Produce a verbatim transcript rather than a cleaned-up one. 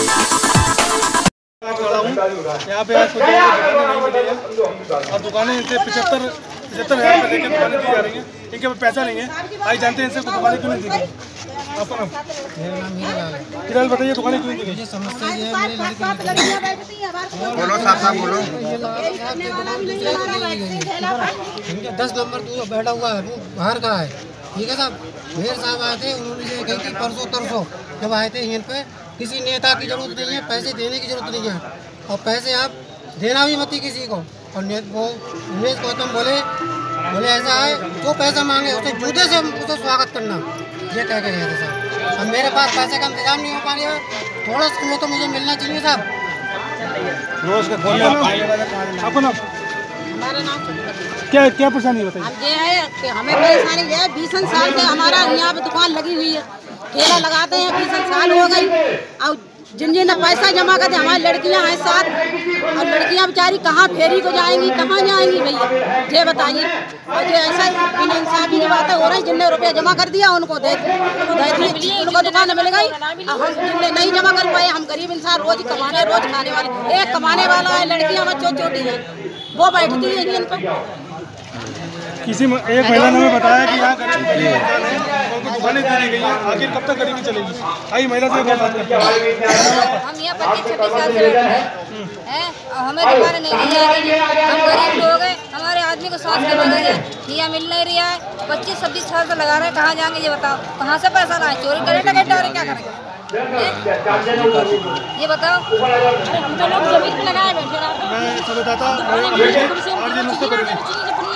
यहाँ पे आज दुकानें नहीं मिली है और दुकानें इनसे पचहत्तर पचहत्तर हज़ार रुपये लेकर दुकानें दी जा रही हैं। इनके पास पैसा नहीं है। आज जानते हैं इनसे दुकानें क्यों नहीं दी गई। अपना फिलहाल बताइए दुकानें क्यों नहीं दी गई। समस्या ये है बोलो साहब साहब बोलो। दस नंबर दूर बैठा हुआ है वो बाहर का है। ठीक है साहब, मेयर साहब आए थे, उन्होंने ये कही कि परसों तरसों जब आए थे यहाँ पे किसी नेता की जरूरत नहीं है, पैसे देने की जरूरत नहीं है और पैसे आप देना भी मत ही किसी को। और वो उमेश गौतम बोले बोले ऐसा है जो पैसा मांगे उसे जूते से उसे स्वागत करना, ये कह के गए थे साहब। अब मेरे पास पैसे का इंतजाम नहीं हो पा रहा है, थोड़ा समय तो मुझे मिलना चाहिए साहब। रोज का अपना हमारा नाम क्या क्या परेशानी बताइए। अब ये है कि हमें परेशानी ये है, बीस साल से हमारा यहाँ पे दुकान लगी हुई है, ठेला लगाते हैं, बीस साल हो गई। और जिन जिन पैसा जमा करते हमारी लड़कियां हैं साथ, और लड़कियां बेचारी कहाँ फेरी को जाएंगी, कहाँ जाएंगी भैया ये बताइए। और जो ऐसा बिना इंसाफी की बातें हो रही, जिनने रुपया जमा कर दिया उनको दे दिए, उनको दुकान मिल गई। और हम जिनने नहीं जमा कर पाए, हम गरीब इंसान रोज कमाने रोज खाने वाले, एक कमाने वाला है, लड़कियां बच्चों छोटी है वो बैठती है इन पर। किसी एक महिला ने हमें बताया कि यहाँ गरीब गरीब इंसान है, उनको दुकानें दी गई हैं। आखिर कब तक गरीबी चलेगी। आई महिला से बात करते हैं। हम यहाँ पच्चीस छब्बीस साल से बैठे हैं, हमें दुकानें नहीं दी जाएगी। हम गरीब लोग हैं, हमारे आदमी को स्वास्थ्य के बगैर दिया मिल नहीं रहा है। पच्चीस छब्बीस साल से लगा रहे हैं, कहाँ जाएंगे ये बताओ, कहाँ से पैसा लाए, चोरी करें ना गड्ढा क्या करेंगे ये बताओ। हम तो लोग जमीन पे लगाए बैठे मैं सब बताता